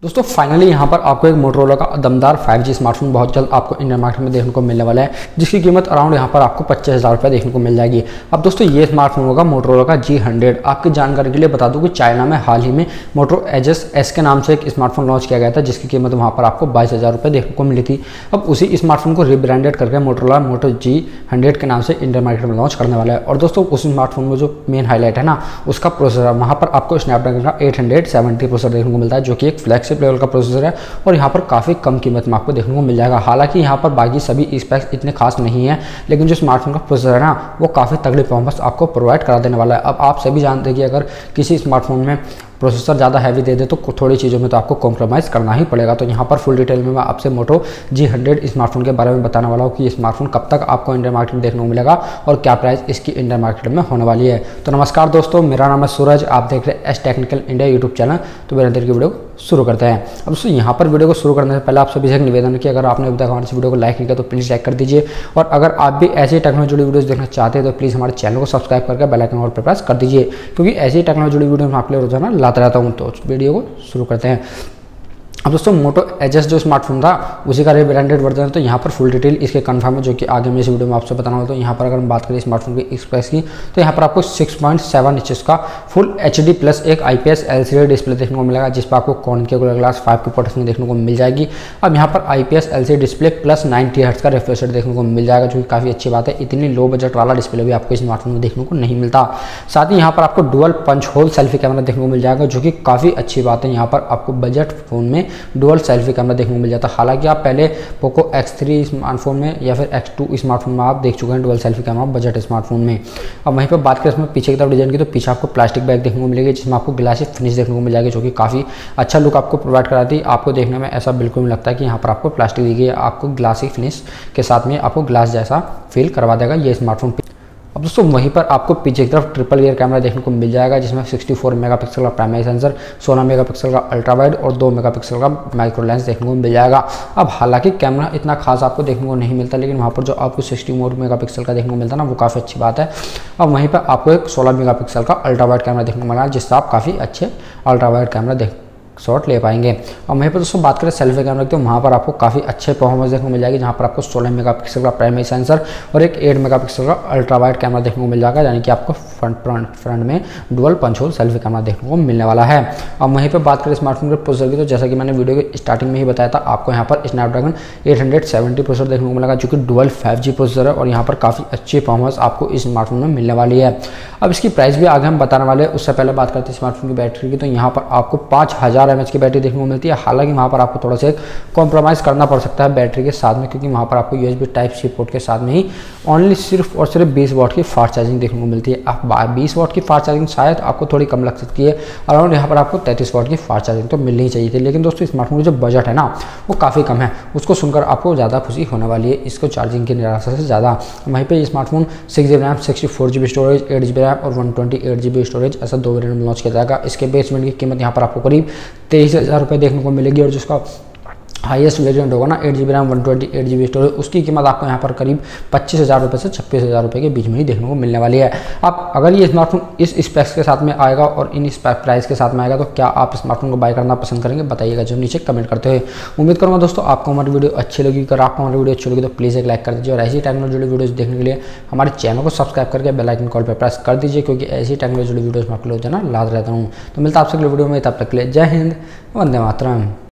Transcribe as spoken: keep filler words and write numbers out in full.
दोस्तों फाइनली यहाँ पर आपको एक मोटरोला का दमदार फाइव जी स्मार्टफोन बहुत जल्द आपको इंडियन मार्केट में देखने को मिलने वाला है, जिसकी कीमत अराउंड यहाँ पर आपको पच्चीस हज़ार रुपये देखने को मिल जाएगी। अब दोस्तों ये स्मार्टफोन होगा मोटरोला का जी हंड्रेड। आपकी जानकारी के लिए बता दूँ कि चाइना में हाल ही में मोटो एजस एस के नाम से एक स्मार्टफोन लॉन्च किया गया था, जिसकी कीमत वहाँ पर आपको बाईस हज़ार रुपये देखने को मिली थी। अब उसी स्मार्टफोन को रिब्रांडेड करके मोटरोला मोटो जी हंड्रेड के नाम से इंडियन मार्केट में लॉन्च करने वाला है। और दोस्तों उस स्मार्टफोन में जो मेन हाईलाइट है ना, उसका प्रोसेसर वहाँ पर आपको स्नैपड्रैगन का एट हंड्रेड सेवेंटी प्रोसेसर देखने को मिलता है, जो कि एक फ्लैगशिप लेवल का प्रोसेसर है और यहाँ पर काफ़ी कम कीमत में आपको देखने को मिल जाएगा। हालांकि यहाँ पर बाकी सभी स्पेक्स इतने खास नहीं है, लेकिन जो स्मार्टफोन का प्रोसेसर है ना, वो काफ़ी तगड़ी परफॉर्मेंस आपको प्रोवाइड करा देने वाला है। अब आप सभी जानते हैं कि अगर किसी स्मार्टफोन में प्रोसेसर ज़्यादा हैवी दे दे तो थोड़ी चीज़ों में तो आपको कॉम्प्रोमाइज़ करना ही पड़ेगा। तो यहाँ पर फुल डिटेल में मैं आपसे मोटो जी हंड्रेड स्मार्टफोन के बारे में बताने वाला हूँ कि ये स्मार्टफोन कब तक आपको इंडियन मार्केट में देखने को मिलेगा और क्या प्राइस इसकी इंडियन मार्केट में होने वाली है। तो नमस्कार दोस्तों, मेरा नाम है सूरज, आप देख रहे हैं S technical India YouTube channel. तो मेरे अंदर की वीडियो को शुरू करते हैं। अब दोस्तों यहाँ पर वीडियो को शुरू करने से पहले आप सभी से एक निवेदन है कि अगर आपने अभी तक हमारे वीडियो को लाइक नहीं किया तो प्लीज़ लाइक कर दीजिए, और अगर आप भी ऐसी टेक्नोलॉजी जुड़ी वीडियोस देखना चाहते हैं तो प्लीज़ हमारे चैनल को सब्सक्राइब करके बेल आइकन और पर प्रेस कर दीजिए, क्योंकि ऐसी टेक्नोलॉजी जुड़ी वीडियो मैं आपके लिए रोजाना लाता रहता हूँ। तो वीडियो को शुरू करते हैं। अब दोस्तों मोटो एजस जो स्मार्टफोन था उसी का रिब्रांडेड वर्जन है। तो यहाँ पर फुल डिटेल इसके कन्फर्म है, जो कि आगे मैं इस वीडियो में आपसे बताना होगा। तो यहाँ पर अगर हम बात करें स्मार्टफोन की स्पेक्स की, तो यहाँ पर आपको सिक्स पॉइंट सेवन इंचेस का फुल एच डी प्लस एक I P S L C D display देखने को मिलेगा, जिस पर आपको कॉनिक ग्लास फाइव की प्रोटेक्शन देखने को मिल जाएगी। अब यहाँ पर I P S L C D display plus ninety hertz का रिफ्रेश रेट देखने को मिल जाएगा, जो कि काफ़ी अच्छी बात है। इतनी लो बजट वाला डिस्प्ले भी आपको स्मार्टफोन में देखने को नहीं मिलता। साथ ही यहाँ पर आपको dual punch hole selfie camera देखने को मिल जाएगा, जो कि काफ़ी अच्छी बात है। यहाँ पर आपको बजट फोन में डुअल सेल्फी कैमरा देखने को मिल जाता है। हालांकि आप पहले पोको एक्स थ्री स्मार्टफोन में या फिर एक्स टू स्मार्टफोन में आप देख चुके हैं dual selfie camera budget smartphone में। अब वहीं पर बात करें इसमें पीछे की तरफ डिजाइन की, तो पीछे आपको प्लास्टिक बैग देखने को मिलेगी, जिसमें आपको ग्लासी फिनिश देखने को मिल जाएगी, जो कि काफ़ी अच्छा लुक आपको प्रोवाइड कराती है। आपको देखने में ऐसा बिल्कुल नहीं लगता है कि यहाँ पर आपको प्लास्टिक दी गई है, आपको ग्लासी फिनिश के साथ में आपको ग्लास जैसा फील करवा देगा ये स्मार्टफोन। अब दोस्तों वहीं पर आपको पीछे की तरफ ट्रिपल गियर कैमरा देखने को मिल जाएगा, जिसमें सिक्सटी फोर मेगापिक्सल का प्राइमरी सेंसर, सोलह मेगापिक्सल का अल्ट्रा वाइड और दो मेगापिक्सल का माइक्रो लेंस देखने को मिल जाएगा। अब हालांकि कैमरा इतना खास आपको देखने को नहीं मिलता, लेकिन वहाँ पर जो आपको सिक्सटी फोर मेगापिक्सल का देखने को मिलता है ना, वो काफ़ी अच्छी बात है। अब वहीं पर आपको एक सोलह मेगापिक्सल का अल्ट्रा वाइड कैमरा देखने को मिला है, जिससे आप काफ़ी अच्छे अल्ट्रा वाइड कैमरा देख शॉट ले पाएंगे। और वहीं पर दोस्तों बात करें सेल्फी कैमरा की, तो वहाँ पर आपको काफ़ी अच्छे परफॉर्मेंस देखने को मिल जाएगी, जहाँ पर आपको सोलह मेगापिक्सल का प्राइमरी सेंसर और एक एट मेगापिक्सल का अल्ट्रा वाइड कैमरा देखने को मिल जाएगा, यानी कि आपको फ्रंट फ्रंट फ्रंट में dual punch hole selfie camera देखने को मिलने वाला है। अब वहीं पर बात करें स्मार्टफोन के प्रोसेसर की, तो जैसा कि मैंने वीडियो के स्टार्टिंग में ही बताया था, आपको यहाँ पर Snapdragon eight hundred seventy processor देखने को मिलेगा, जो कि डुअल फाइव जी प्रोसेसर है, और यहाँ पर काफ़ी अच्छी परफॉर्मेंस आपको इस स्मार्टफोन में मिलने वाली है। अब इसकी प्राइस भी आगे हम बताने वाले हैं। उससे पहले बात करते हैं स्मार्टफोन की बैटरी की, तो यहाँ पर आपको पाँच हज़ार एम एच की बैटरी देखने मिलती है। हालांकि वहाँ पर आपको थोड़ा सा कॉम्प्रोमाइज़ करना पड़ सकता है बैटरी के साथ में, क्योंकि वहाँ पर आपको यूएसबी टाइप सी पोर्ट के साथ में ही ओनली सिर्फ और सिर्फ बीस वाट की फास्ट चार्जिंग देखने को मिलती है। आप बीस वाट की फास्ट चार्जिंग शायद आपको थोड़ी कम लग सकती है, अराउंड यहाँ पर आपको तैंतीस वाट की फास्ट चार्जिंग तो मिलनी चाहिए थी। लेकिन दोस्तों स्मार्टफोन का जो बजट है ना, वो काफ़ी कम है, उसको सुनकर आपको ज़्यादा खुशी होने वाली है इसको चार्जिंग की निराशा से ज़्यादा। वहीं पर smartphone six G B RAM, sixty four G B storage, eight G B RAM और one twenty eight G B storage, ऐसा दो वेरिएंट में लॉन्च किया जाएगा। इसके बेस वेरिएंट की कीमत यहाँ पर आपको करीब तेईस हज़ार रुपये देखने को मिलेगी, और जिसका हाईएस्ट वेरिएंट होगा ना eight G B RAM one twenty eight G B storage, उसकी कीमत आपको यहाँ पर करीब पच्चीस हज़ार रुपये से छब्बीस हज़ार रुपये के बीच में ही देखने को मिलने वाली है। आप अगर ये स्मार्टफोन इस स्पेक्स के साथ में आएगा और इन प्राइस के साथ में आएगा, तो क्या आप स्मार्टफोन को बाय करना पसंद करेंगे? बताइएगा जो नीचे कमेंट करते हुए। उम्मीद करूँगा दोस्तों आपको हमारी वीडियो अच्छी लगी। अगर आपको हमारी वीडियो अच्छी लगी तो प्लीज़ एक लाइक कर दीजिए, और ऐसी टेक्नोलॉजी जुड़ी वीडियोज़ देखने के लिए हमारे चैनल को सब्सक्राइब करके बेल आइकन कॉल पर प्रेस कर दीजिए, क्योंकि ऐसी टेक्नोलॉजी जुड़ी वीडियोज़ में आपके लोग जो है ना लाद रहता हूँ। तो मिलता है आपसे अगले वीडियो में, तब तक के लिए जय हिंद, वंदे मातरम।